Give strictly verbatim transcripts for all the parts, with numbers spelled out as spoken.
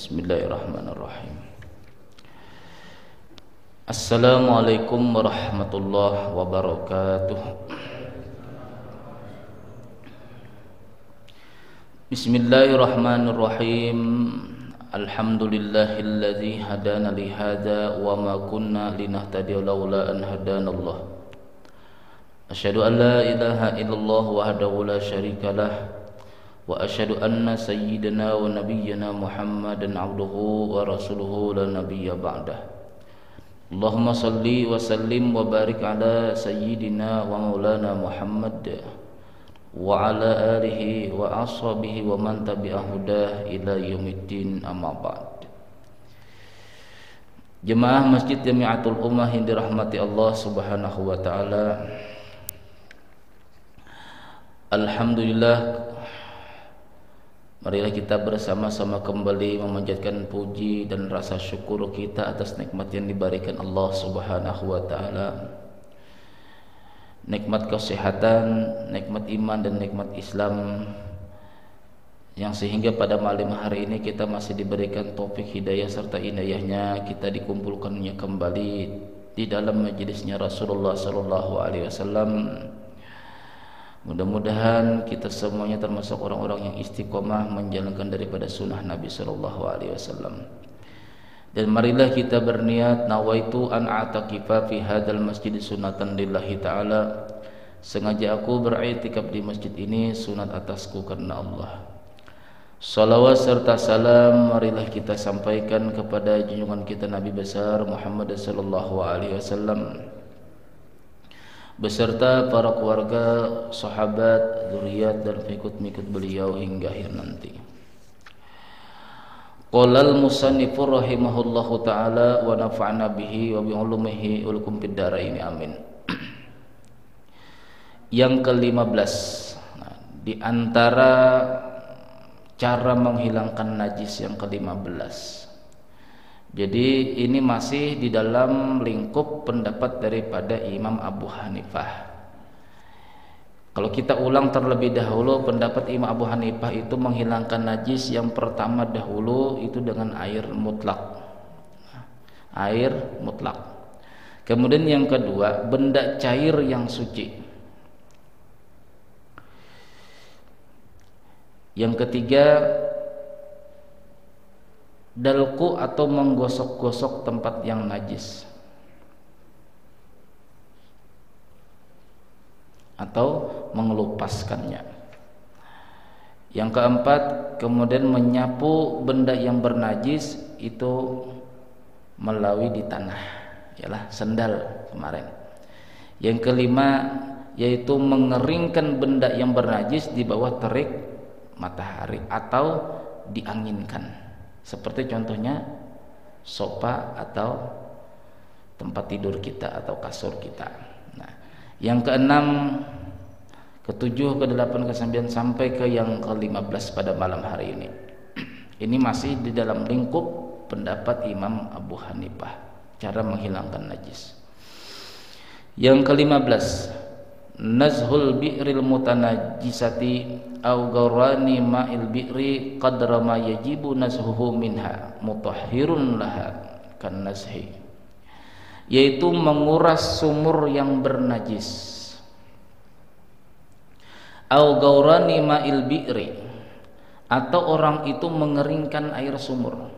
Bismillahirrahmanirrahim. Assalamualaikum warahmatullahi wabarakatuh. Bismillahirrahmanirrahim. Alhamdulillahilladzi hadana li hadza wa ma kunna linahtadiya laula an hadanallah. Asyhadu an la ilaha illallah wahdahu la syarikalah wa asyhadu anna sayyidina wa nabiyyana Muhammadan abduhu wa rasuluhu la nabiyya ba'dah. Allahumma salli wa sallim wa barik ala sayyidina wa maulana Muhammad wa ala alihi wa ashabihi wa man tabi'ah hudah ila yaumiddin, amma ba'd. Jemaah Masjid Jamiatul Ummah yang dirahmati Allah Subhanahu wa taala. Alhamdulillah, marilah kita bersama-sama kembali memanjatkan puji dan rasa syukur kita atas nikmat yang diberikan Allah Subhanahu wa taala. Nikmat kesehatan, nikmat iman dan nikmat Islam, yang sehingga pada malam hari ini kita masih diberikan taufik hidayah serta inayahnya kita dikumpulkannya kembali di dalam majelisnya Rasulullah sallallahu alaihi wasallam. Mudah-mudahan kita semuanya termasuk orang-orang yang istiqomah menjalankan daripada sunnah Nabi sallallahu alaihi wasallam. Dan marilah kita berniat, nawaitu an a'takifa fi hadzal masjid sunatan lillahi ta'ala. Sengaja aku beriktikaf di masjid ini sunat atasku karena Allah. Salawat serta salam marilah kita sampaikan kepada junjungan kita Nabi besar Muhammad sallallahu alaihi wasallam beserta para keluarga, sahabat, zuriat dan pengikut-pengikut beliau hingga akhir nanti. Qala al-musannifu rahimahullahu taala wa nafa'na bihi wa bi ulumihi ulakum fid dharain, amin. Yang kelima belas, nah, di antara cara menghilangkan najis yang kelima belas. Jadi ini masih di dalam lingkup pendapat daripada Imam Abu Hanifah. Kalau kita ulang terlebih dahulu, pendapat Imam Abu Hanifah itu menghilangkan najis yang pertama dahulu itu dengan air mutlak. Air mutlak. Kemudian yang kedua, benda cair yang suci. Yang ketiga, dalku atau menggosok-gosok tempat yang najis, atau mengelupaskannya. Yang keempat, kemudian menyapu benda yang bernajis itu melalui di tanah, ialah sendal kemarin. Yang kelima, yaitu mengeringkan benda yang bernajis di bawah terik matahari atau dianginkan. Seperti contohnya sofa atau tempat tidur kita atau kasur kita. Nah, yang keenam, ketujuh, kedelapan, kesembilan sampai ke yang kelima belas pada malam hari ini. Ini masih di dalam lingkup pendapat Imam Abu Hanifah cara menghilangkan najis. Yang kelima belas, nazhul bi'ril mutanajjisati au gharani ma'il bi'ri qadra ma yajibu nazhuhu minha mutahhirun laha kan nazhi, yaitu menguras sumur yang bernajis. Au gharani ma'il bi'ri, atau orang itu mengeringkan air sumur.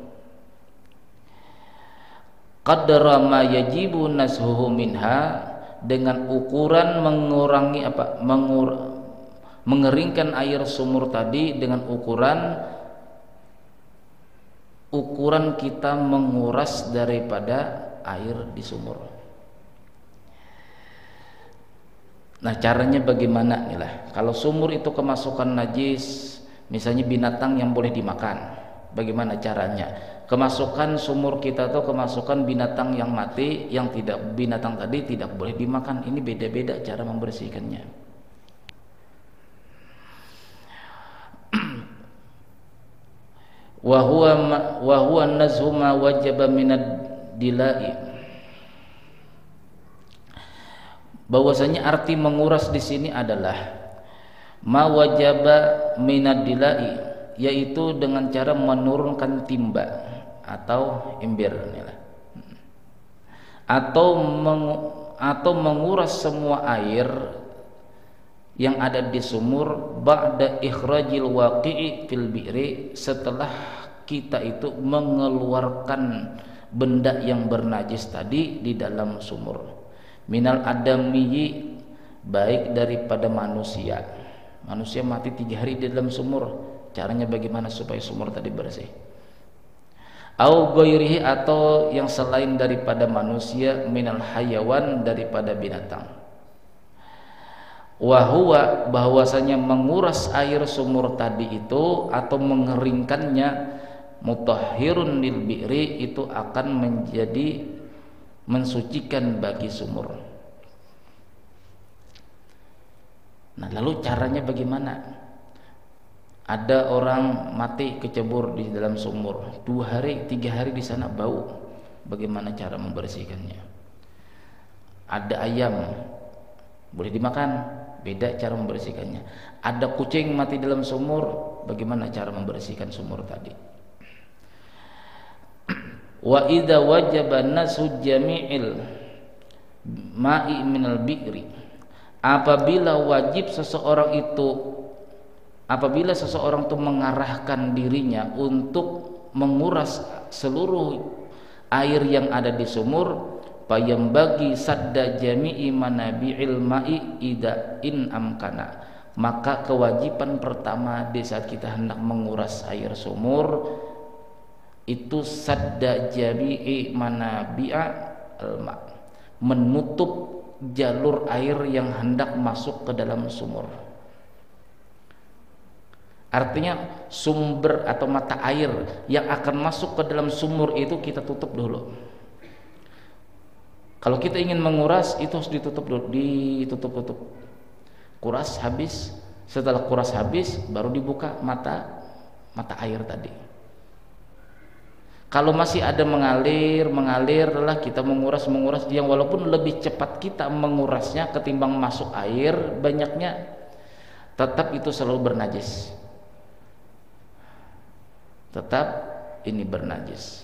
Qadra ma yajibu nazhuhu minha, dengan ukuran mengurangi apa mengur, mengeringkan air sumur tadi dengan ukuran ukuran kita menguras daripada air di sumur. Nah, caranya bagaimana nih lah? Kalau sumur itu kemasukan najis, misalnya binatang yang boleh dimakan, bagaimana caranya? Kemasukan sumur kita atau kemasukan binatang yang mati, yang tidak, binatang tadi tidak boleh dimakan. Ini beda-beda cara membersihkannya. Wa huwa wa huwa nazhu ma wajaba minad dilai. Bahwasanya arti menguras di sini adalah ma wajaba minad dilai, yaitu dengan cara menurunkan timba atau imbir inilah. Atau meng, atau menguras semua air yang ada di sumur ba'da ikhrajil waqi'i fil bi'ri, setelah kita itu mengeluarkan benda yang bernajis tadi di dalam sumur, minal adamiyyi, baik daripada manusia. Manusia mati tiga hari di dalam sumur, caranya bagaimana supaya sumur tadi bersih? Au ghairihi, atau yang selain daripada manusia, minal hayawan, daripada binatang. Wahwa, bahwasanya menguras air sumur tadi itu atau mengeringkannya, mutahhirun lil bi'ri, itu akan menjadi mensucikan bagi sumur. Nah, lalu caranya bagaimana? Ada orang mati kecebur di dalam sumur, dua hari, tiga hari di sana bau. Bagaimana cara membersihkannya? Ada ayam boleh dimakan, beda cara membersihkannya. Ada kucing mati dalam sumur, bagaimana cara membersihkan sumur tadi? Wa idza wajaba nasu jami'il ma'i minal bi'ri, apabila wajib seseorang itu apabila seseorang itu mengarahkan dirinya untuk menguras seluruh air yang ada di sumur, payam bagi sadda jami'i manabi'il ma'i ida in amkana, maka kewajiban pertama di saat kita hendak menguras air sumur itu sadda jami'i manabi'a al-ma', menutup jalur air yang hendak masuk ke dalam sumur. Artinya sumber atau mata air yang akan masuk ke dalam sumur itu kita tutup dulu. Kalau kita ingin menguras itu harus ditutup dulu, ditutup-tutup. Kuras habis, setelah kuras habis baru dibuka mata mata air tadi. Kalau masih ada mengalir, mengalir lah kita menguras menguras yang walaupun lebih cepat kita mengurasnya ketimbang masuk air banyaknya, tetap itu selalu bernajis. Tetap ini bernajis.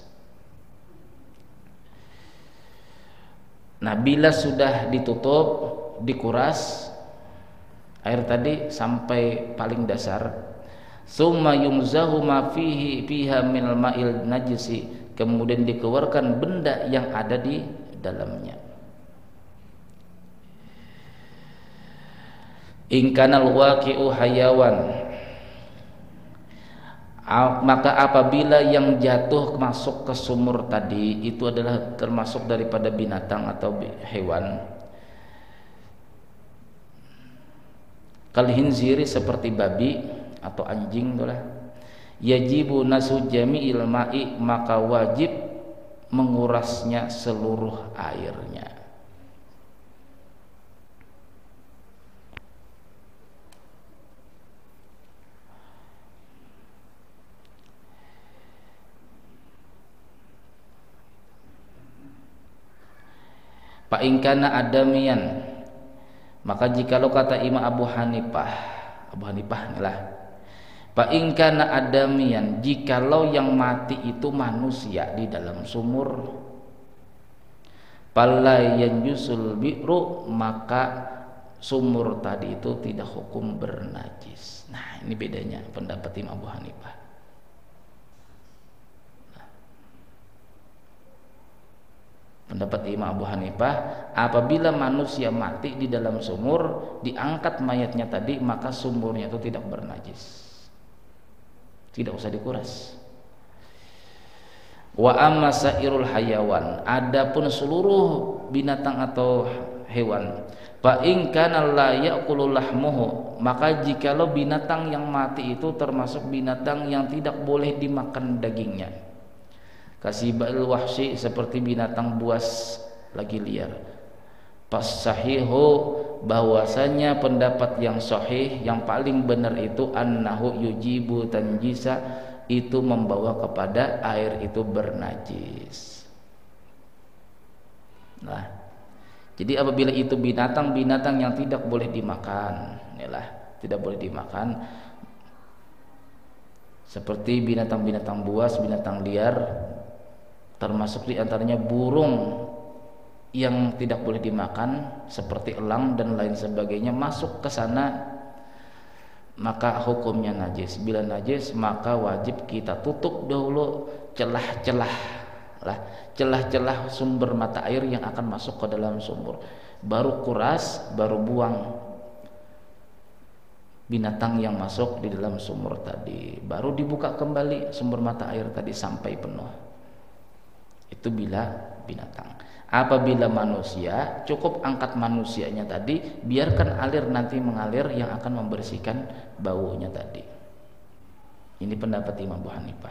Nah, bila sudah ditutup, dikuras air tadi sampai paling dasar, summa yumzahu ma fihi fiha minal ma'il najisi, kemudian dikeluarkan benda yang ada di dalamnya. In kanal waqi'u hayawan, maka apabila yang jatuh masuk ke sumur tadi itu adalah termasuk daripada binatang atau hewan, kal hinziri, seperti babi atau anjing itulah, yajibu nasu jami'il ma'i, maka wajib mengurasnya seluruh airnya. Fa in kana adamian, maka jikalau kata Imam Abu Hanifah, Abu Hanifah inilah, fa in kana adamian, jikalau yang mati itu manusia di dalam sumur, fala yanjusul bi'ru, maka sumur tadi itu tidak hukum bernajis. Nah, ini bedanya pendapat Imam Abu Hanifah. Pendapat Imam Abu Hanifah, apabila manusia mati di dalam sumur, diangkat mayatnya tadi, maka sumurnya itu tidak bernajis, tidak usah dikuras. Wa amma sairul hayawan, adapun seluruh binatang atau hewan, fa in kana la ya'kulu lahmuhu, maka jikalau binatang yang mati itu termasuk binatang yang tidak boleh dimakan dagingnya, kasibal wahsi, seperti binatang buas lagi liar. Pas sahihu, bahwasanya pendapat yang sahih yang paling benar itu annahu yujibu tanjisa, itu membawa kepada air itu bernajis. Nah, jadi apabila itu binatang-binatang yang tidak boleh dimakan, inilah tidak boleh dimakan, seperti binatang-binatang buas, binatang liar, termasuk di antaranya burung yang tidak boleh dimakan seperti elang dan lain sebagainya masuk ke sana, maka hukumnya najis. Bila najis maka wajib kita tutup dahulu celah-celah lah, celah-celah sumber mata air yang akan masuk ke dalam sumur, baru kuras, baru buang binatang yang masuk di dalam sumur tadi, baru dibuka kembali sumber mata air tadi sampai penuh. Itu bila binatang. Apabila manusia, cukup angkat manusianya tadi, biarkan alir nanti mengalir yang akan membersihkan baunya tadi. Ini pendapat Imam Abu Hanifah.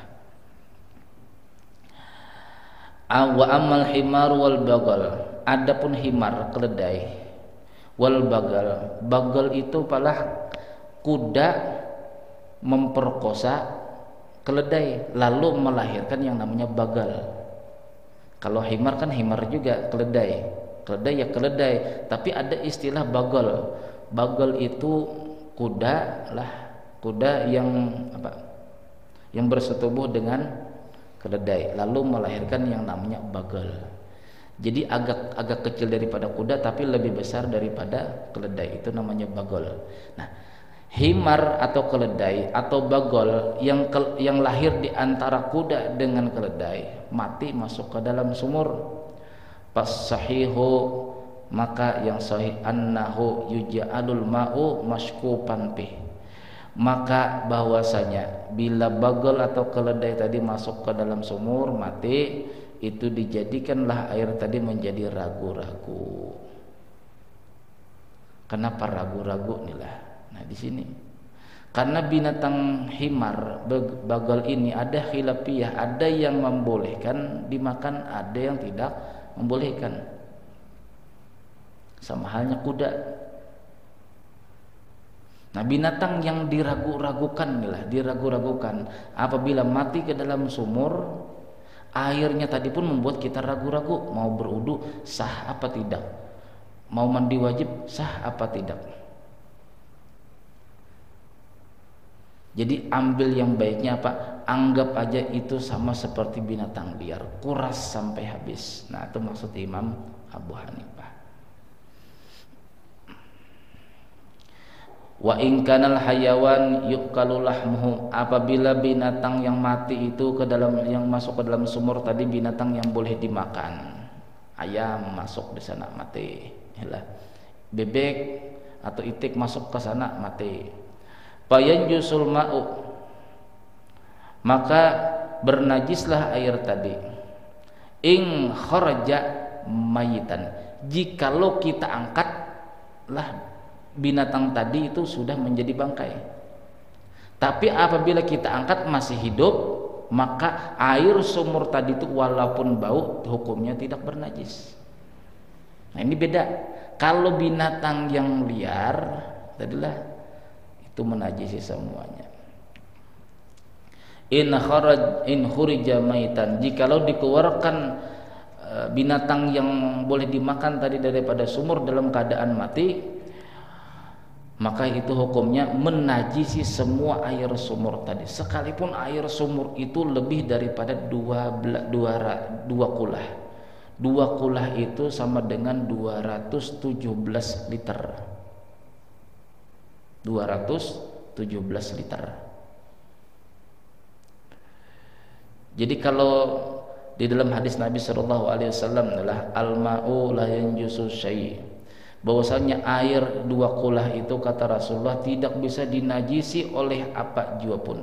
Wa ammal himar wal bagal, adapun himar keledai, wal bagal, bagal itu palah kuda memperkosa keledai lalu melahirkan yang namanya bagal. Kalau himar kan himar juga, keledai, keledai ya keledai, tapi ada istilah bagal. Bagal itu kuda lah, kuda yang apa? Yang bersetubuh dengan keledai lalu melahirkan yang namanya bagal. Jadi agak agak kecil daripada kuda tapi lebih besar daripada keledai, itu namanya bagal. Nah, himar atau keledai atau bagol yang ke, yang lahir di antara kuda dengan keledai mati masuk ke dalam sumur, pas sahihu, maka yang sahih annahu yuja'alul ma'u mashkupan bih, maka bahwasanya bila bagol atau keledai tadi masuk ke dalam sumur mati, itu dijadikanlah air tadi menjadi ragu-ragu. Kenapa ragu-ragu inilah? Nah di sini karena binatang himar bagal ini ada khilafiyah, ada yang membolehkan dimakan, ada yang tidak membolehkan. Sama halnya kuda. Nah binatang yang diragu-ragukan inilah, diragu-ragukan apabila mati ke dalam sumur, airnya tadi pun membuat kita ragu-ragu mau berwudu sah apa tidak, mau mandi wajib sah apa tidak. Jadi ambil yang baiknya apa? Anggap aja itu sama seperti binatang liar, kuras sampai habis. Nah itu maksud Imam Abu Hanifah. Wa in kanal hayawan yukalu lahmuhu, apabila binatang yang mati itu ke dalam, yang masuk ke dalam sumur tadi binatang yang boleh dimakan, ayam masuk di sana mati, yalah. Bebek atau itik masuk ke sana mati. Fayanjusul ma'u, maka bernajislah air tadi. In kharaja mayitan, jikalau kita angkatlah binatang tadi itu sudah menjadi bangkai. Tapi apabila kita angkat masih hidup, maka air sumur tadi itu walaupun bau hukumnya tidak bernajis. Nah ini beda. Kalau binatang yang liar tadilah itu menajisi semuanya. In kharaj in khurija maitan, jikalau dikeluarkan e, binatang yang boleh dimakan tadi daripada sumur dalam keadaan mati, maka itu hukumnya menajisi semua air sumur tadi, sekalipun air sumur itu lebih daripada dua dua dua kulah. Dua kulah itu sama dengan dua ratus tujuh belas liter. dua ratus tujuh belas liter. Jadi kalau di dalam hadis Nabi Shallallahu Alaihi Wasallam adalah al-ma'u la yanjusu syai', bahwasanya air dua kulah itu kata Rasulullah tidak bisa dinajisi oleh apa jua pun.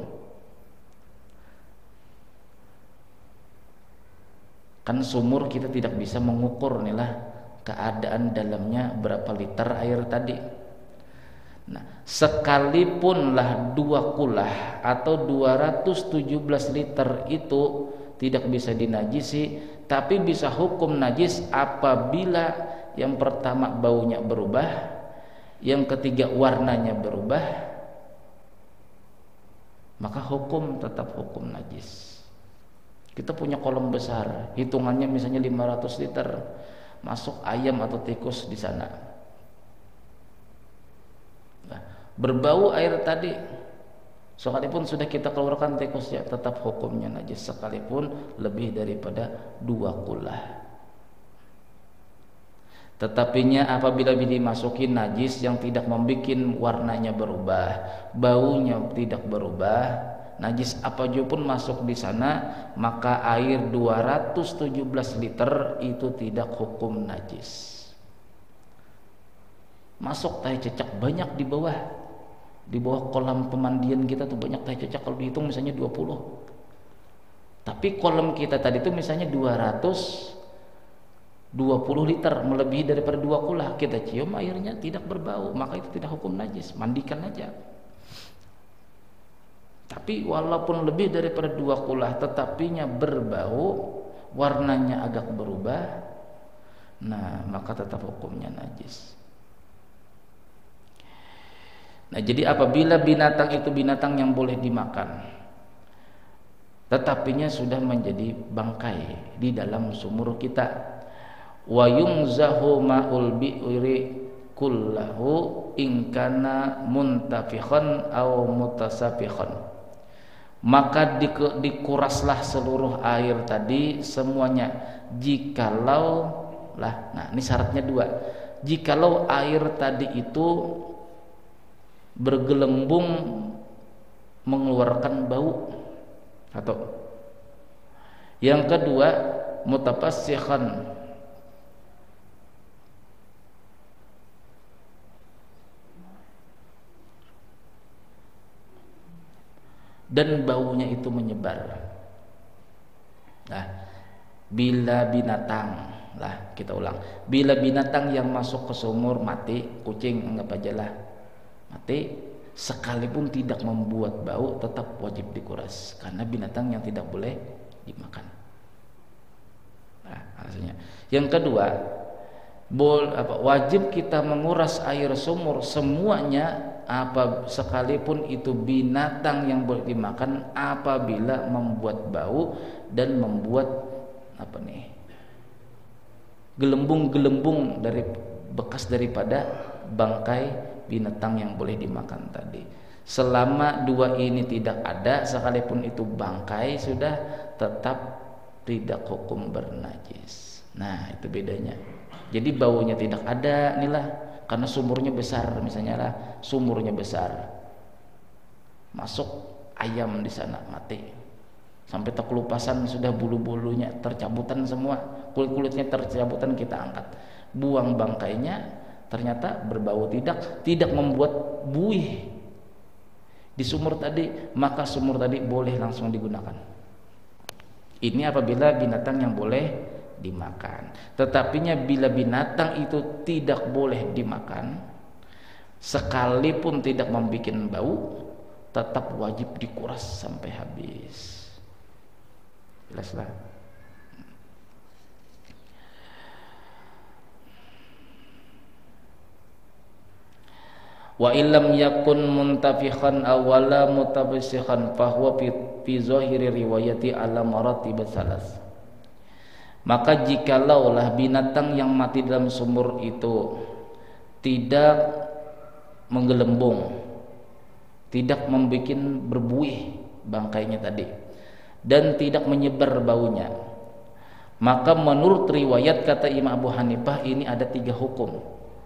Kan sumur kita tidak bisa mengukur inilah keadaan dalamnya berapa liter air tadi. Nah, sekalipunlah dua kulah atau dua ratus tujuh belas liter itu tidak bisa dinajisi, tapi bisa hukum najis apabila yang pertama baunya berubah, yang ketiga warnanya berubah, maka hukum tetap hukum najis. Kita punya kolam besar, hitungannya misalnya lima ratus liter, masuk ayam atau tikus di sana. Berbau air tadi, Sekalipun sudah kita keluarkan tikusnya, tetap hukumnya najis sekalipun lebih daripada dua kulah. Tetapinya apabila dimasukin najis yang tidak membuat warnanya berubah, baunya tidak berubah, najis apa juga pun masuk di sana, maka air dua ratus tujuh belas liter itu tidak hukum najis. Masuk tai cecak banyak di bawah, di bawah kolam pemandian kita tuh banyak tai cecak, kalau dihitung misalnya dua puluh. Tapi kolam kita tadi itu misalnya dua ratus dua puluh liter, melebihi daripada dua kulah, kita cium airnya tidak berbau, maka itu tidak hukum najis, mandikan aja. Tapi walaupun lebih daripada dua kulah tetapinya berbau, warnanya agak berubah, nah maka tetap hukumnya najis. Nah, jadi apabila binatang itu binatang yang boleh dimakan, tetapinya sudah menjadi bangkai di dalam sumur kita, wa yumzahu ma'ul bi'ri kullahu in kana muntafikhan aw mutasafikhan, maka dikuraslah seluruh air tadi semuanya, jikalau lah, nah ini syaratnya dua, jikalau air tadi itu bergelembung mengeluarkan bau, atau yang kedua mutapassihan, dan baunya itu menyebar. Nah, bila binatang, lah kita ulang, bila binatang yang masuk ke sumur mati, kucing anggap aja lah mati, sekalipun tidak membuat bau tetap wajib dikuras, karena binatang yang tidak boleh dimakan. Nah, alasannya. Yang kedua, bol apa wajib kita menguras air sumur semuanya, apa sekalipun itu binatang yang boleh dimakan, apabila membuat bau dan membuat apa nih gelembung-gelembung dari bekas daripada bangkai binatang yang boleh dimakan tadi. Selama dua ini tidak ada, sekalipun itu bangkai, sudah tetap tidak hukum bernajis. Nah, itu bedanya. Jadi baunya tidak ada, inilah karena sumurnya besar, misalnya lah sumurnya besar, masuk ayam di sana mati, sampai terkelupasan sudah bulu-bulunya tercabutan semua, kulit-kulitnya tercabutan, kita angkat, buang bangkainya, ternyata berbau, tidak tidak membuat buih di sumur tadi, maka sumur tadi boleh langsung digunakan. Ini apabila binatang yang boleh dimakan. Tetapinya bila binatang itu tidak boleh dimakan, sekalipun tidak membuat bau, tetap wajib dikuras sampai habis. Jelaslah. Wa illam yakun muntafikhan awala mutabasikhan fahuwa fi zahiri riwayati ala maratib salas. Maka jikalaulah binatang yang mati dalam sumur itu tidak menggelembung, tidak membuat berbuih bangkainya tadi, dan tidak menyebar baunya, maka menurut riwayat kata Imam Abu Hanifah ini ada tiga hukum.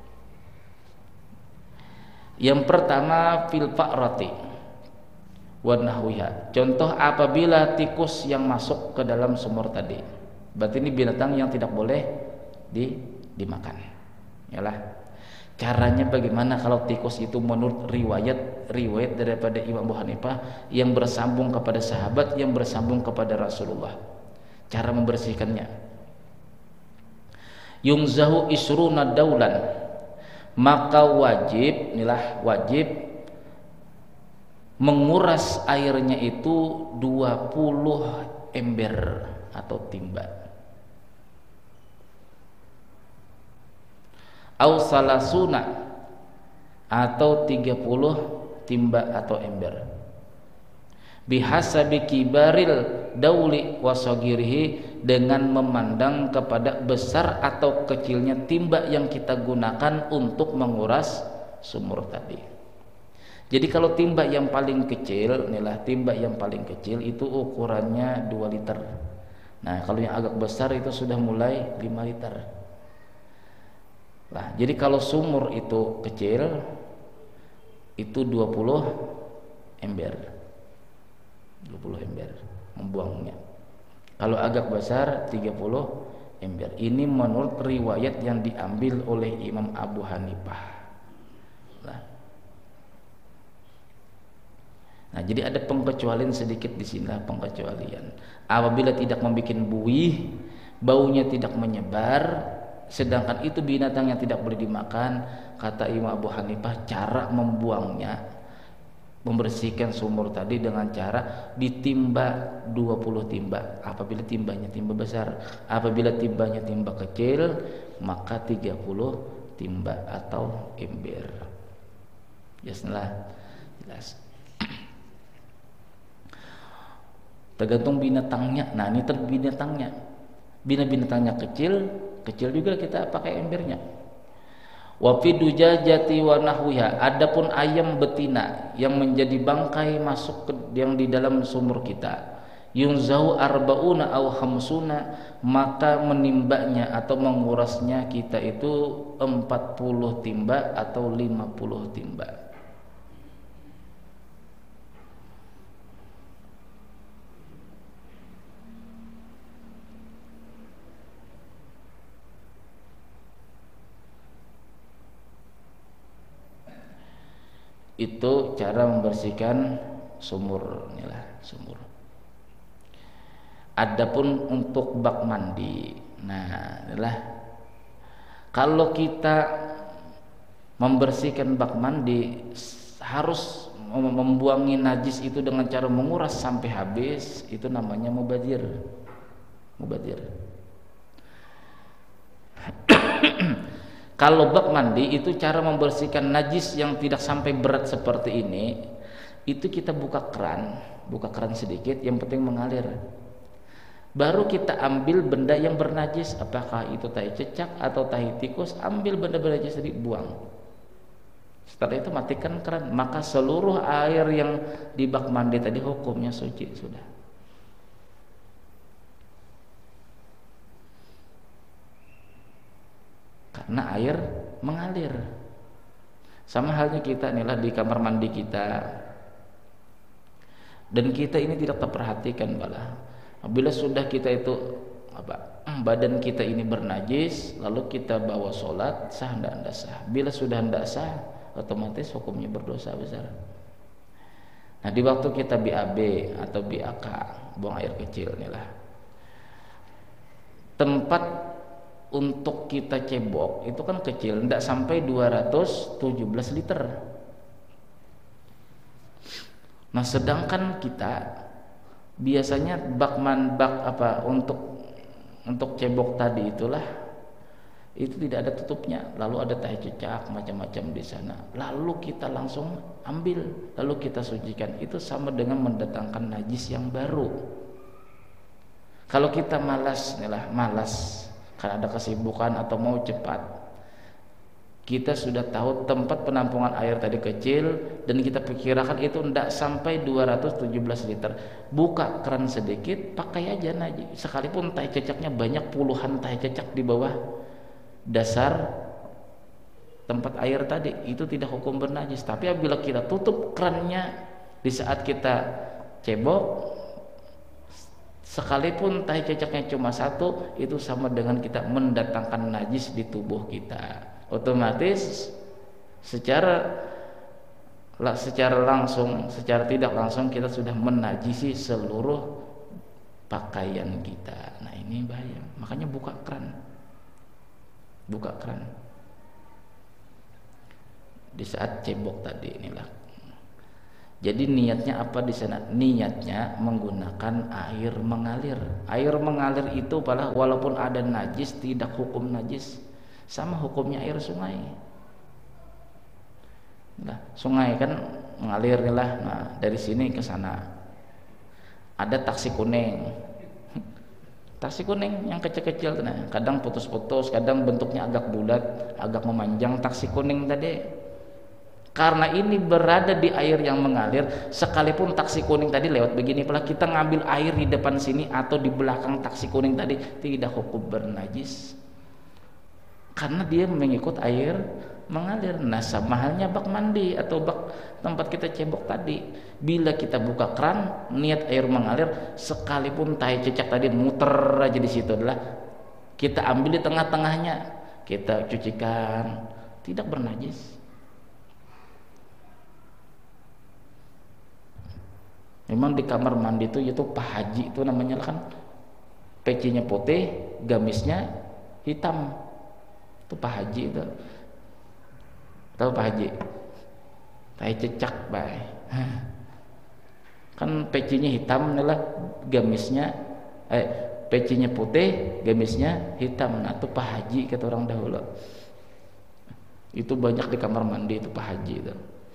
Yang pertama fil fa'rati wa nahwiha, contoh apabila tikus yang masuk ke dalam sumur tadi, berarti ini binatang yang tidak boleh di, dimakan. Yalah. Caranya bagaimana kalau tikus itu menurut riwayat riwayat daripada Imam Abu Hanifah yang bersambung kepada sahabat, yang bersambung kepada Rasulullah. Cara membersihkannya, yungzahu isruna daulan, maka wajib, inilah wajib menguras airnya itu dua puluh ember atau timba, au salasuna atau tiga puluh timba atau ember, bihasabi kibaril dauli wasagirihi, dengan memandang kepada besar atau kecilnya timba yang kita gunakan untuk menguras sumur tadi. Jadi kalau timba yang paling kecil, inilah timba yang paling kecil itu ukurannya dua liter. Nah, kalau yang agak besar itu sudah mulai lima liter. Nah, jadi kalau sumur itu kecil itu dua puluh ember. dua puluh ember membuangnya. Kalau agak besar tiga puluh ember. Ini menurut riwayat yang diambil oleh Imam Abu Hanifah. Nah, Nah, jadi ada pengecualian sedikit di sini, pengecualian. Apabila tidak membuat buih, baunya tidak menyebar, sedangkan itu binatang yang tidak boleh dimakan, kata Imam Abu Hanifah, cara membuangnya, membersihkan sumur tadi dengan cara ditimba dua puluh timba. Apabila timbanya timba besar, apabila timbanya timba kecil, maka tiga puluh timba atau ember. Jelaslah, jelas. Tergantung binatangnya. Nah, ini ter binatangnya. Bina binatangnya kecil, kecil juga kita pakai embernya. Wa fi dujajati wa nahwiha. Adapun ayam betina yang menjadi bangkai masuk ke yang di dalam sumur kita, yunzau arbauna aw khamsuna, maka menimbanya atau mengurasnya kita itu empat puluh timba atau lima puluh timba. Itu cara membersihkan sumur, inilah sumur. Adapun untuk bak mandi, nah inilah kalau kita membersihkan bak mandi harus membuangi najis itu dengan cara menguras sampai habis, itu namanya mubadir. Mubadir. Kalau bak mandi itu cara membersihkan najis yang tidak sampai berat seperti ini, itu kita buka keran, buka keran sedikit, yang penting mengalir. Baru kita ambil benda yang bernajis, apakah itu tahi cecak atau tahi tikus, ambil benda bernajis tadi, buang. Setelah itu matikan keran, maka seluruh air yang di bak mandi tadi hukumnya suci sudah. Karena air mengalir. Sama halnya kita inilah di kamar mandi kita, dan kita ini tidak terperhatikan malah. Apabila sudah kita itu apa badan kita ini bernajis, lalu kita bawa sholat, sah tidak sah? Bila sudah tidak sah, otomatis hukumnya berdosa besar. Nah, di waktu kita B A B atau B A K, buang air kecil inilah, tempat untuk kita cebok itu kan kecil, tidak sampai dua ratus tujuh belas liter. Nah, sedangkan kita biasanya bak man bak apa untuk untuk cebok tadi itulah itu tidak ada tutupnya, lalu ada tahi cecak macam-macam di sana, lalu kita langsung ambil, lalu kita sucikan, itu sama dengan mendatangkan najis yang baru. Kalau kita malas, inilah malas karena ada kesibukan atau mau cepat, kita sudah tahu tempat penampungan air tadi kecil dan kita perkirakan itu tidak sampai dua ratus tujuh belas liter, buka keran sedikit, pakai aja najis. Sekalipun tahi cecaknya banyak, puluhan tahi cecak di bawah dasar tempat air tadi, itu tidak hukum bernajis. Tapi apabila kita tutup kerannya di saat kita cebok, sekalipun tahi cecaknya cuma satu, itu sama dengan kita mendatangkan najis di tubuh kita. Otomatis secara secara langsung, secara tidak langsung kita sudah menajisi seluruh pakaian kita. Nah, ini bahaya. Makanya buka keran, buka keran di saat cebok tadi inilah. Jadi niatnya apa di sana? Niatnya menggunakan air mengalir. Air mengalir itu padahal walaupun ada najis tidak hukum najis, sama hukumnya air sungai. Nah, sungai kan mengalir nih lah. Nah, dari sini ke sana ada taksi kuning. Taksi kuning yang kecil-kecil, nah, kadang putus-putus, kadang bentuknya agak bulat, agak memanjang. Taksi kuning tadi Karena ini berada di air yang mengalir, sekalipun taksi kuning tadi lewat begini pula, kita ngambil air di depan sini atau di belakang taksi kuning tadi, tidak hukum bernajis. Karena dia mengikut air mengalir. Nah, sama halnya bak mandi atau bak tempat kita cebok tadi. Bila kita buka keran, niat air mengalir, sekalipun tai cecak tadi muter aja di situ, adalah kita ambil di tengah-tengahnya, kita cucikan, tidak bernajis. Memang di kamar mandi itu itu Pak Haji itu namanya kan, pecinya putih, gamisnya hitam. Itu Pak Haji itu. Tahu Pak Haji? Tai cecak, bay. Kan pecinya hitam adalah gamisnya eh pecinya putih, gamisnya hitam. Nah, itu Pak Haji kata orang dahulu. Itu banyak di kamar mandi itu Pak Haji itu.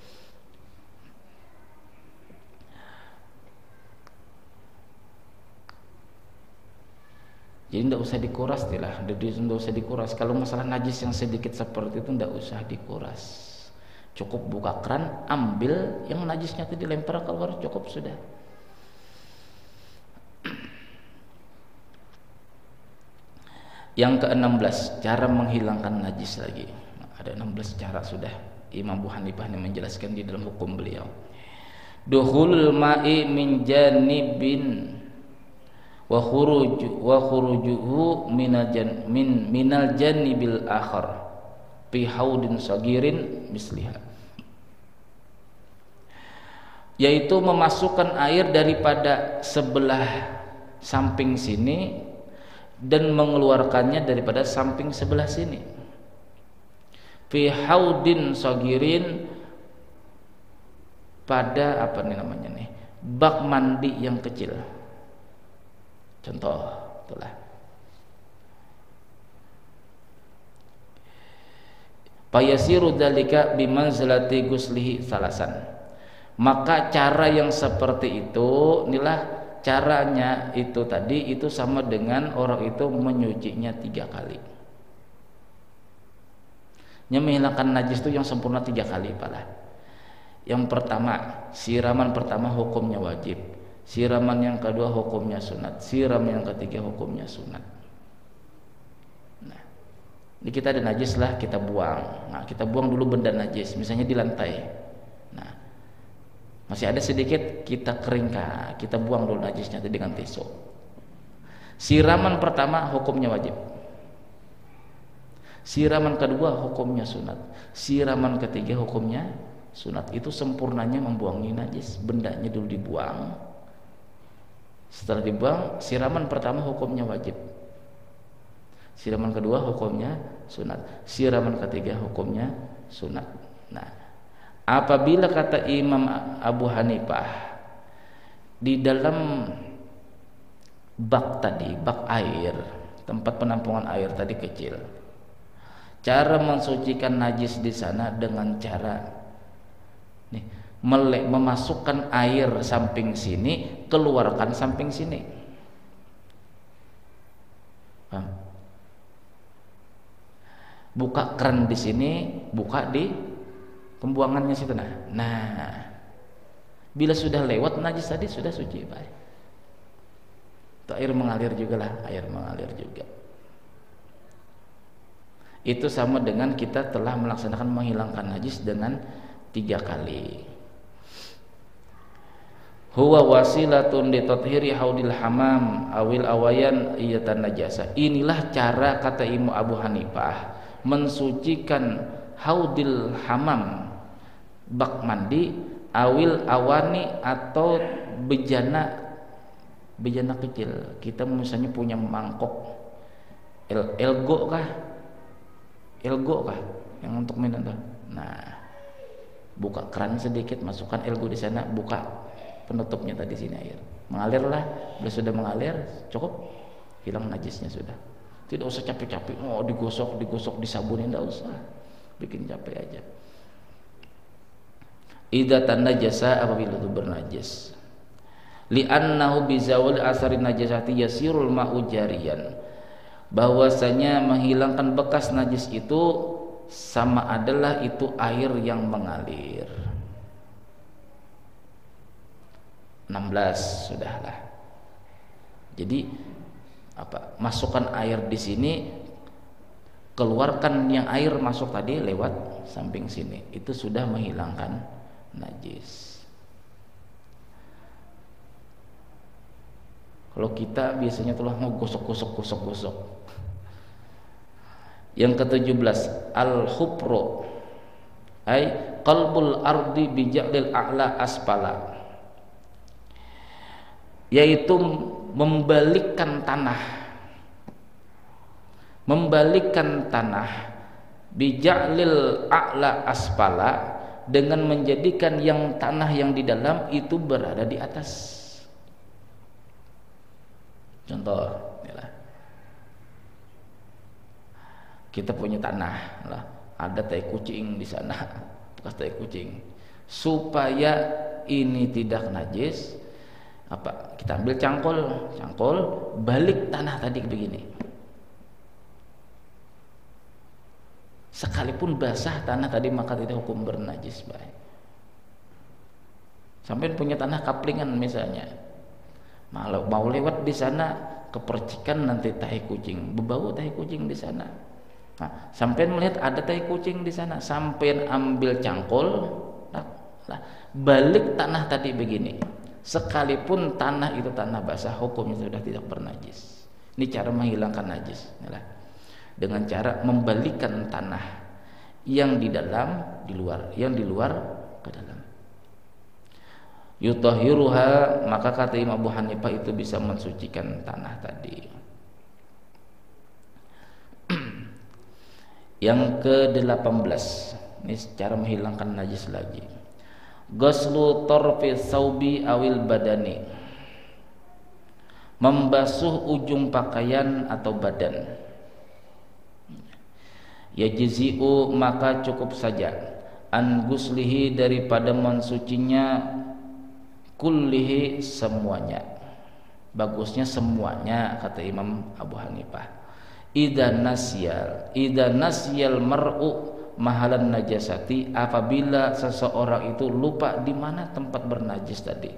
Jadi tidak usah dikuras lah, tidak usah dikuras. Kalau masalah najis yang sedikit seperti itu tidak usah dikuras. Cukup buka keran, ambil yang najisnya itu dilempar keluar, cukup sudah. Yang keenam belas, cara menghilangkan najis lagi. Ada enam belas cara sudah. Imam Abu Hanifah ini menjelaskan di dalam hukum beliau. Dukhulul ma'i min janibin wa khuruju wa khurujuhu minal jan min minal janibil akhar fi haudin sagirin misliha, yaitu memasukkan air daripada sebelah samping sini dan mengeluarkannya daripada samping sebelah sini. Fi haudin sagirin, pada apa nih namanya nih, bak mandi yang kecil. Contoh itulah. Payasiru dzalika bimanzilati guslihi salasan. Maka cara yang seperti itu, inilah caranya itu tadi, itu sama dengan orang itu menyucinya tiga kali. Yang menghilangkan najis itu yang sempurna tiga kali pala. Yang pertama, siraman pertama hukumnya wajib. Siraman yang kedua hukumnya sunat, siram yang ketiga hukumnya sunat. Nah, ini kita ada najis lah, kita buang. Nah, kita buang dulu benda najis, misalnya di lantai. Nah, masih ada sedikit, kita keringkan, kita buang dulu najisnya dengan tisu. Siraman pertama hukumnya wajib. Siraman kedua hukumnya sunat. Siraman ketiga hukumnya sunat. Itu sempurnanya membuangi najis, bendanya dulu dibuang. Setelah dibuang, siraman pertama hukumnya wajib. Siraman kedua hukumnya sunat. Siraman ketiga hukumnya sunat. Nah, apabila kata Imam Abu Hanifah di dalam bak tadi, bak air, tempat penampungan air tadi kecil, cara mensucikan najis di sana dengan cara nih, melek memasukkan air samping sini, keluarkan samping sini. Paham? Buka keran di sini, buka di pembuangannya situ. Nah, nah, bila sudah lewat najis tadi sudah suci, baik. Itu air mengalir juga lah, air mengalir juga. Itu sama dengan kita telah melaksanakan menghilangkan najis dengan tiga kali. Huwa wasilatun li tathhiri haudil hamam awil awayan iyatan najasa. Inilah cara kata Imam Abu Hanifah mensucikan haudil hamam, bak mandi, awil awani atau bejana bejana kecil. Kita misalnya punya mangkok el elgo kah? Elgo kah yang untuk minum tuh. Nah, buka keran sedikit, masukkan elgo di sana, buka penutupnya tadi sini air mengalirlah. Bila sudah mengalir cukup, hilang najisnya sudah. Tidak usah capek-capek, oh digosok digosok disabunin, tidak usah, bikin capek aja. Idza tanajasa, apabila itu bernajis, li'annahu bizawal asari najasati yasirul ma'u jariyan, bahwasanya menghilangkan bekas najis itu sama adalah itu air yang mengalir. enam belas sudahlah. Jadi apa? Masukkan air di sini, keluarkan yang air masuk tadi lewat samping sini. Itu sudah menghilangkan najis. Kalau kita biasanya tuh mau gosok-gosok gosok-gosok. Yang ketujuh belas, al-hupru ay qalbul ardi bija'lil a'la asfala, yaitu membalikkan tanah, membalikkan tanah bija'lil a'la asfala, dengan menjadikan yang tanah yang di dalam itu berada di atas. Contoh, inilah. Kita punya tanah, lah, ada tai kucing di sana, bekas tai kucing. Supaya ini tidak najis, apa? Kita ambil cangkul, cangkul, balik tanah tadi begini. Sekalipun basah tanah tadi maka tidak hukum bernajis, baik. Sampai punya tanah kaplingan misalnya, malah mau lewat di sana kepercikan nanti tai kucing, berbau tai kucing di sana. Nah, sampean melihat ada tai kucing di sana, sampean ambil cangkul, nah, nah, balik tanah tadi begini. Sekalipun tanah itu tanah basah, hukumnya sudah tidak bernajis. Ini cara menghilangkan najis, nah, dengan cara membalikkan tanah yang di dalam di luar, yang di luar ke dalam. Yutahiruha, maka kata Imam Abu Hanifah itu bisa mensucikan tanah tadi. Yang ke delapan belas, ini cara menghilangkan najis lagi. Ghuslu torfi saubi awil badani, membasuh ujung pakaian atau badan. Yajzi'u, maka cukup saja, an guslihi, daripada mensucinya, kullihi, semuanya. Bagusnya semuanya, kata Imam Abu Hanifah. Idza nasyal idza nasyal mar'u mahalan najasati, apabila seseorang itu lupa di mana tempat bernajis tadi.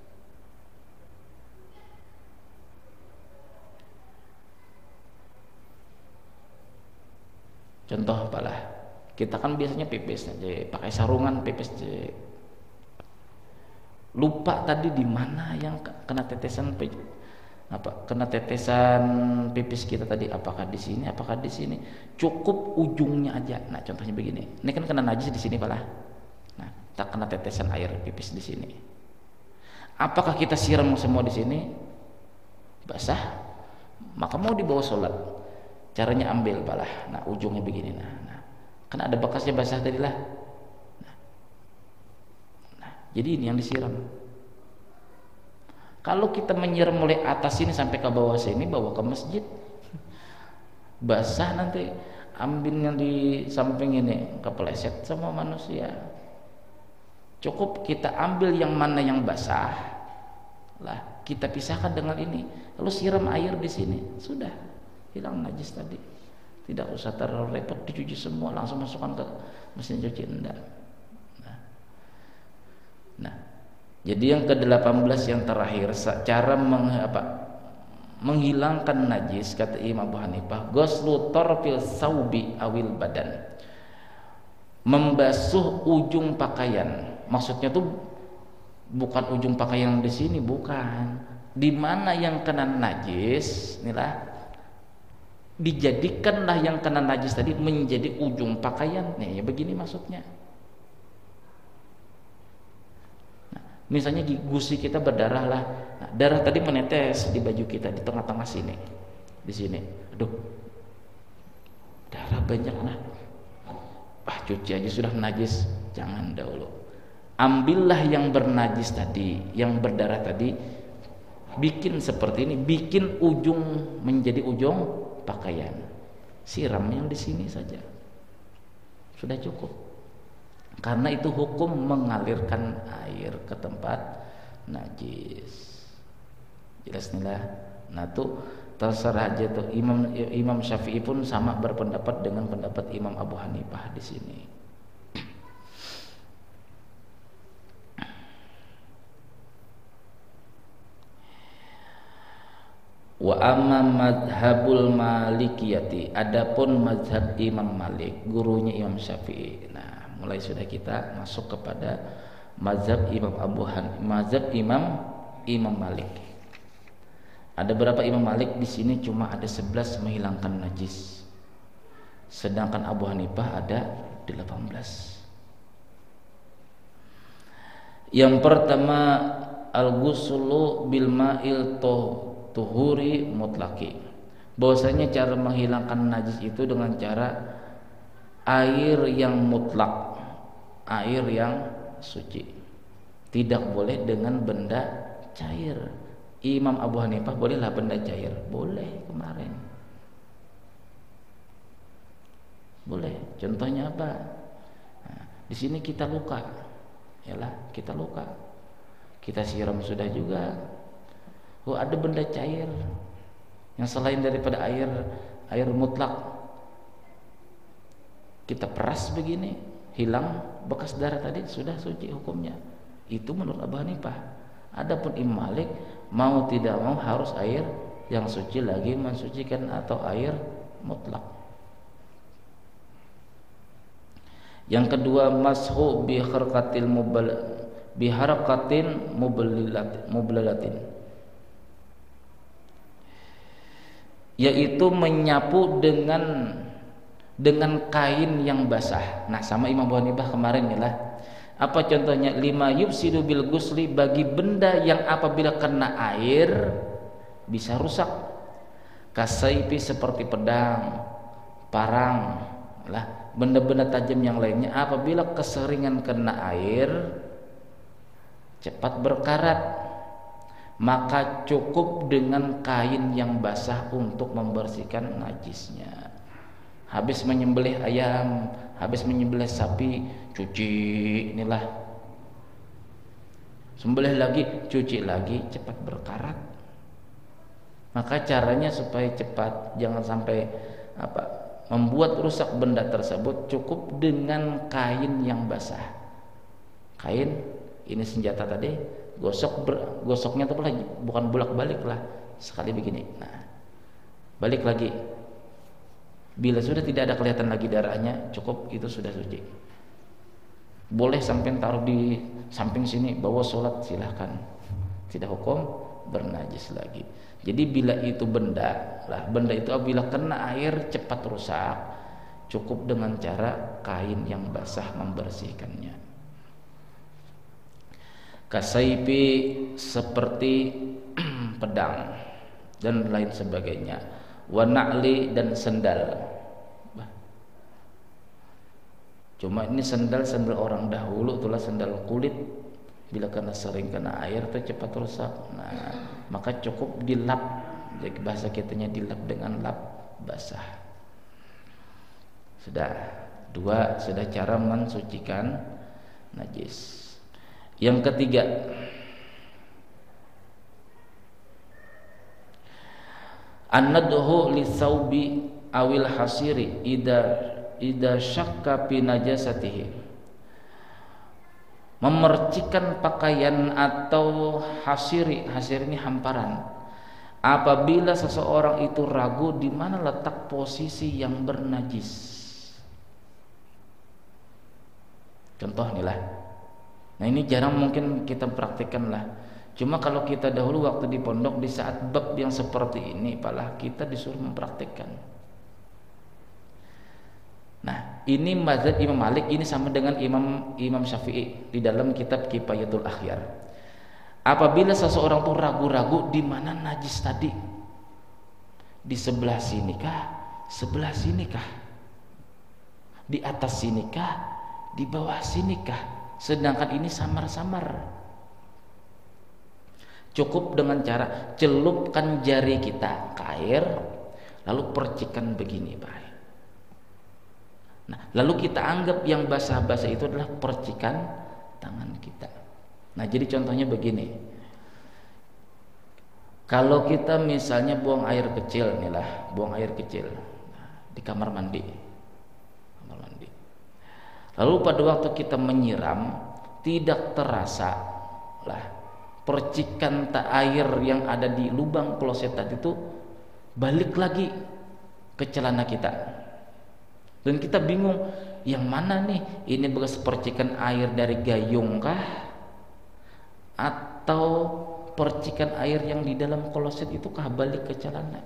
Contoh apalah, kita kan biasanya pipis aja, pakai sarungan pipis aja. Lupa tadi di mana yang kena tetesan apa? Kena tetesan pipis kita tadi, apakah di sini, apakah di sini? Cukup ujungnya aja. Nah, contohnya begini. Ini kan kena najis di sini, Pak. Nah, tak kena tetesan air pipis di sini. Apakah kita siram semua di sini? Basah. Maka mau dibawa sholat, caranya ambil, Pak. Nah, ujungnya begini. Nah, nah. Kan ada bekasnya basah tadi lah. Nah. Nah, jadi ini yang disiram. Kalau kita menyiram mulai atas sini sampai ke bawah sini, bawa ke masjid, basah nanti, ambil yang di samping ini kepleset sama manusia. Cukup kita ambil yang mana yang basah, lah kita pisahkan dengan ini, lalu siram air di sini, sudah hilang najis tadi. Tidak usah terlalu repot dicuci semua, langsung masukkan ke mesin cuci, enggak. Nah, nah. Jadi yang ke delapan belas yang terakhir, cara meng, apa, menghilangkan najis, kata Imam Abu Hanifah, ghuslu tarfil saubi awil badan, membasuh ujung pakaian. Maksudnya tuh bukan ujung pakaian di sini, bukan. Di mana yang kena najis, inilah dijadikanlah yang kena najis tadi menjadi ujung pakaian. Nih, ya begini maksudnya. Misalnya gusi kita berdarah lah, nah, darah tadi menetes di baju kita di tengah-tengah sini, di sini. Aduh, darah banyak, nah, ah cuci aja sudah najis. Jangan dahulu. Ambillah yang bernajis tadi, yang berdarah tadi, bikin seperti ini, bikin ujung menjadi ujung pakaian. Siram yang di sini saja, sudah cukup. Karena itu hukum mengalirkan air ke tempat najis. Jelas nih lah. Nah tuh terserah aja tuh. Imam Imam Syafi'i pun sama berpendapat dengan pendapat Imam Abu Hanifah di sini. Wa amma madhabul malikiyati, adapun mazhab Imam Malik, gurunya Imam Syafi'i. Nah, mulai sudah kita masuk kepada mazhab Imam Abu Han, mazhab Imam Imam Malik. Ada berapa Imam Malik di sini? Cuma ada sebelas menghilangkan najis. Sedangkan Abu Hanifah ada delapan belas. Yang pertama, al-ghuslu bil ma'il tuhuri mutlaki. Bahwasanya cara menghilangkan najis itu dengan cara air yang mutlak, air yang suci. Tidak boleh dengan benda cair. Imam Abu Hanifah bolehlah benda cair, boleh kemarin. Boleh. Contohnya apa? Nah, di sini kita luka. Yalah, kita luka. Kita siram sudah juga. Oh, ada benda cair yang selain daripada air air mutlak. Kita peras begini, hilang bekas darah tadi, sudah suci hukumnya. Itu menurut Abu Hanifah. Adapun Imam Malik mau tidak mau harus air yang suci lagi mensucikan atau air mutlak. Yang kedua, mashu bi kharqatil mubal bi harakatin muballilat mublalatin, yaitu menyapu dengan dengan kain yang basah. Nah, sama Imam Abu Hanifah kemarin ya lah. Apa contohnya? Lima yufsidu bil gusli, bagi benda yang apabila kena air bisa rusak. Kasaipi, seperti pedang, parang, lah benda-benda tajam yang lainnya apabila keseringan kena air cepat berkarat, maka cukup dengan kain yang basah untuk membersihkan najisnya. Habis menyembelih ayam, habis menyembelih sapi, cuci, inilah. Sembelih lagi, cuci lagi, cepat berkarat. Maka caranya supaya cepat, jangan sampai apa membuat rusak benda tersebut, cukup dengan kain yang basah. Kain, ini senjata tadi, gosok ber, gosoknya tuh lagi, bukan bolak-balik lah, sekali begini. Nah, balik lagi. Bila sudah tidak ada kelihatan lagi darahnya, cukup itu sudah suci. Boleh sampai taruh di samping sini, bawa sholat silahkan, tidak hukum bernajis lagi. Jadi bila itu benda lah, benda itu apabila kena air cepat rusak, cukup dengan cara kain yang basah membersihkannya. Kasaipi, seperti pedang dan lain sebagainya. Wa na'li, dan sendal. Cuma ini sendal sendal orang dahulu, itulah sendal kulit. Bila kena sering kena air itu cepat rusak. Nah, maka cukup dilap. Jadi bahasa kitanya dilap dengan lap basah. Sudah dua, sudah cara mensucikan najis. Yang ketiga, an-nadhu lisaubi awil hasiri ida ida syakka fi najasatihi, memercikan pakaian atau hasiri. Hasir ini hamparan. Apabila seseorang itu ragu di mana letak posisi yang bernajis. Contoh nih lah. Nah, ini jarang mungkin kita praktikkan lah. Cuma kalau kita dahulu waktu di pondok, di saat bab yang seperti ini, malah kita disuruh mempraktikkan. Nah, ini mazhab Imam Malik, ini sama dengan Imam Imam Syafi'i di dalam kitab Kifayatul Akhyar. Apabila seseorang tuh ragu-ragu di mana najis tadi, di sebelah sini kah, sebelah sini kah, di atas sini kah, di bawah sini kah, sedangkan ini samar-samar. Cukup dengan cara celupkan jari kita ke air, lalu percikan begini, baik. Nah, lalu kita anggap yang basah-basah itu adalah percikan tangan kita. Nah, jadi contohnya begini. Kalau kita misalnya buang air kecil nih lah, buang air kecil di kamar mandi, kamar mandi. Lalu pada waktu kita menyiram tidak terasa lah percikan tak air yang ada di lubang kloset tadi itu balik lagi ke celana kita, dan kita bingung yang mana nih, ini bekas percikan air dari gayung kah atau percikan air yang di dalam kloset itu kah balik ke celana.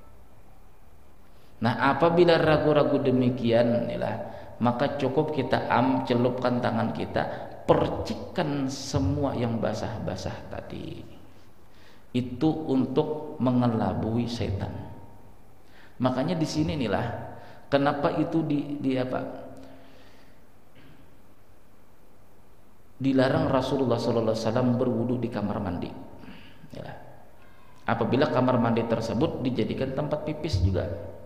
Nah, apabila ragu-ragu demikian inilah, maka cukup kita am celupkan tangan kita, percikan semua yang basah-basah tadi. Itu untuk mengelabui setan. Makanya di sini inilah kenapa itu di, di apa? Dilarang Rasulullah sallallahu alaihi wasallam berwudu di kamar mandi. Ya. Apabila kamar mandi tersebut dijadikan tempat pipis juga.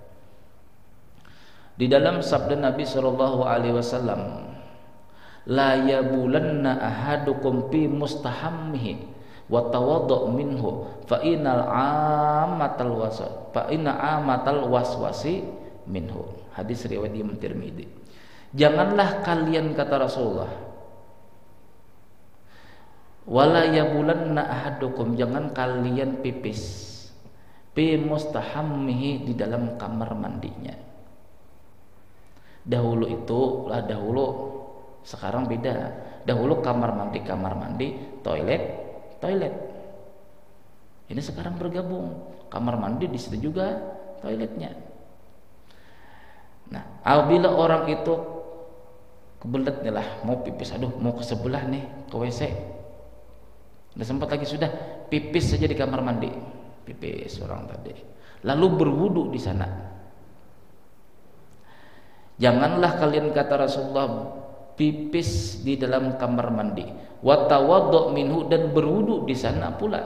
Di dalam sabda Nabi sallallahu alaihi wasallam, la yabulanna ahadukum fi mustahammihi wa tawaddu minhu fa innal amatal waswas fa inna amatal waswasi minhu. Hadis riwayat Imam Tirmidzi. Janganlah kalian, kata Rasulullah, wala yabulanna ahadukum, jangan kalian pipis fi mustahammihi, di dalam kamar mandinya. Dahulu itu lah dahulu, sekarang beda. Dahulu kamar mandi kamar mandi, toilet toilet. Ini sekarang bergabung, kamar mandi di situ juga toiletnya. Nah, apabila orang itu kebelet nih lah mau pipis, aduh mau ke sebelah nih ke W C, udah sempat lagi, sudah pipis saja di kamar mandi, pipis orang tadi, lalu berwudu di sana. Janganlah kalian, kata Rasulullah, pipis di dalam kamar mandi, wa tawaddu minhu, dan berwudu di sana pula.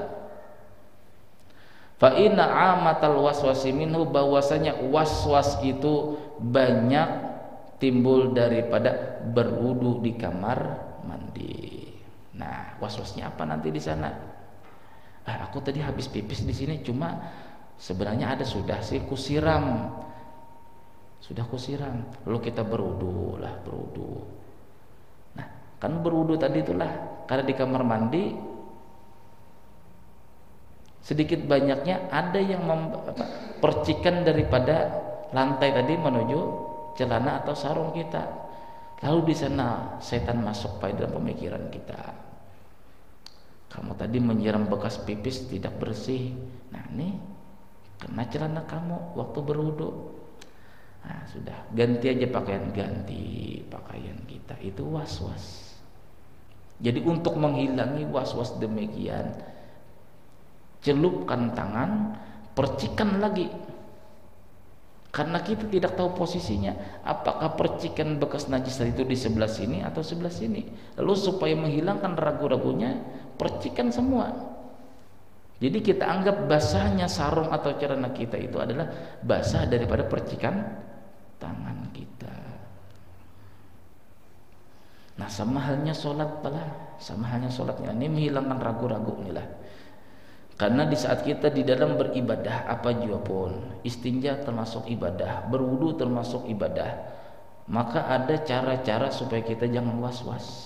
Fa inna amatal waswasi minhu, bahwasanya waswas itu banyak timbul daripada berwudu di kamar mandi. Nah, waswasnya apa nanti di sana? Ah, aku tadi habis pipis di sini, cuma sebenarnya ada sudah sih kusiram. Sudah kusiram. Lalu kita berwudu lah, berwudu. Nah, kan berwudu tadi itulah karena di kamar mandi sedikit banyaknya ada yang mem, apa, percikan daripada lantai tadi menuju celana atau sarung kita. Lalu di sana setan masuk pada dalam pemikiran kita. Kamu tadi menyiram bekas pipis tidak bersih. Nah, ini kena celana kamu waktu berwudu. Nah, sudah, ganti aja pakaian, ganti pakaian kita. Itu was-was. Jadi untuk menghilangi was-was demikian, celupkan tangan, percikan lagi. Karena kita tidak tahu posisinya, apakah percikan bekas najis itu di sebelah sini atau sebelah sini. Lalu supaya menghilangkan ragu-ragunya, percikan semua. Jadi kita anggap basahnya sarung atau celana kita itu adalah basah daripada percikan tangan kita. Nah, sama halnya sholat pala, sama halnya sholatnya ini menghilangkan ragu-ragu inilah. Karena di saat kita di dalam beribadah apa juga pun, istinja termasuk ibadah, berwudu termasuk ibadah, maka ada cara-cara supaya kita jangan was-was.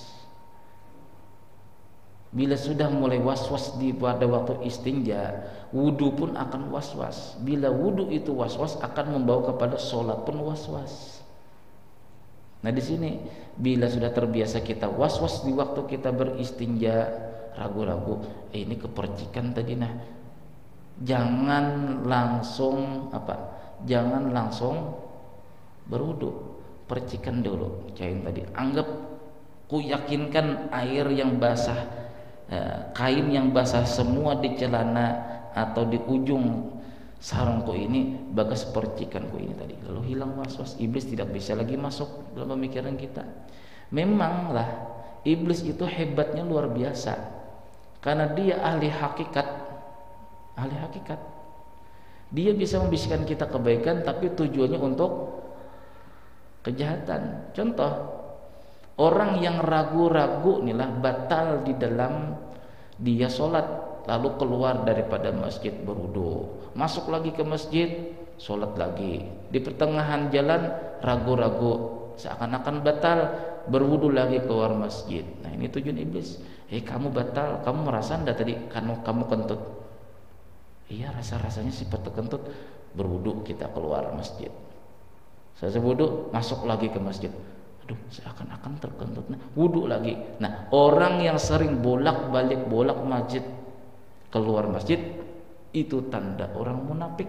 Bila sudah mulai was-was di pada waktu istinja, wudu pun akan was-was. Bila wudu itu was-was, akan membawa kepada sholat pun was-was. Nah, di sini bila sudah terbiasa kita was-was di waktu kita beristinja, ragu-ragu, eh, ini kepercikan tadi, nah jangan langsung apa? Jangan langsung berwudu, percikan dulu cain tadi. Anggap ku yakinkan air yang basah, kain yang basah semua di celana atau di ujung sarungku ini bagas percikanku ini tadi. Lalu hilang was-was, iblis tidak bisa lagi masuk dalam pemikiran kita. Memanglah iblis itu hebatnya luar biasa, karena dia ahli hakikat, ahli hakikat. Dia bisa membisikkan kita kebaikan tapi tujuannya untuk kejahatan. Contoh, orang yang ragu-ragu inilah batal di dalam dia sholat, lalu keluar daripada masjid berwudu, masuk lagi ke masjid, sholat lagi, di pertengahan jalan ragu-ragu, seakan-akan batal, berwudu lagi keluar masjid. Nah ini tujuan iblis. Hei kamu batal, kamu merasa ndak tadi kamu kamu kentut? Iya rasa-rasanya sifat kentut. Berwudu kita keluar masjid. Saya wudu masuk lagi ke masjid. Aduh seakan-akan terkentut. Nah, wudu lagi. Nah orang yang sering bolak-balik bolak masjid keluar masjid itu tanda orang munafik.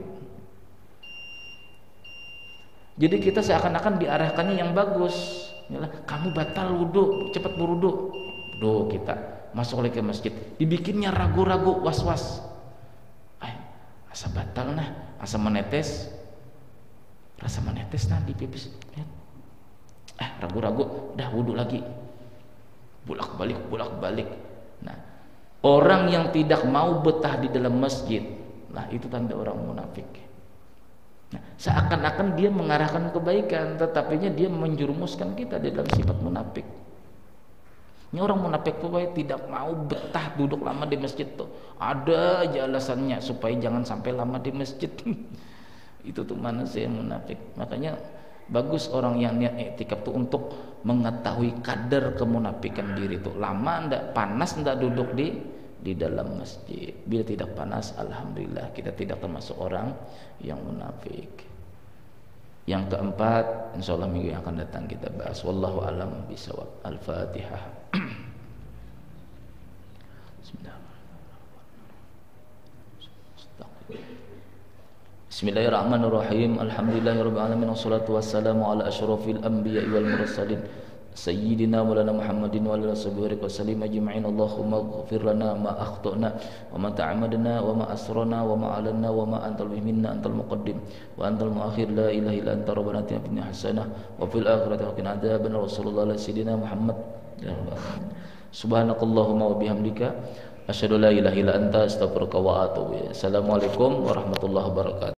Jadi kita seakan-akan diarahkannya yang bagus. Yalah, kamu batal wudu, cepat berwudu. Wudu kita masuk lagi ke masjid, dibikinnya ragu-ragu, was-was. Eh, asa batal nah, asa menetes, rasa menetes nah di pipis. Eh, ragu-ragu, dah wudu lagi. Bolak-balik, bolak-balik. Nah, orang yang tidak mau betah di dalam masjid, nah itu tanda orang munafik. Nah, seakan-akan dia mengarahkan kebaikan, tetapinya dia menjerumuskan kita di dalam sifat munafik. Ini orang munafik pokoknya tidak mau betah duduk lama di masjid tuh. Ada aja alasannya supaya jangan sampai lama di masjid. Itu tuh manusia yang munafik. Makanya bagus orang yang niat iktikaf tuh untuk mengetahui kadar kemunafikan diri tuh. Lama ndak, panas ndak duduk di di dalam masjid. Bila tidak panas, alhamdulillah kita tidak termasuk orang yang munafik. Yang keempat, insyaallah minggu yang akan datang kita bahas. Wallahu alam bisawab. Al-Fatihah. Bismillahirrahmanirrahim. Alhamdulillahirabbil alamin wassalatu wassalamu ala asyrafil anbiya'i wal mursalin sayyidina maulana Muhammadin wa ala alihi wasallam ajma'in. Allahumma ighfir lana ma akhtana wa ma ta'ammadna wa ma asrarna wa ma alanna wa ma antal minna antal muqaddim wa antal muakhir. La ilaha illa anta rabbana atina fid dunya hasanah wa fil akhirati hasanah adzaban nar. Wassallallahu ala sayyidina Muhammad. Subhanakallahumma wa bihamdika asyhadu la ilaha illa anta astaghfiruka wa atubu ilaik. Assalamualaikum warahmatullahi wabarakatuh.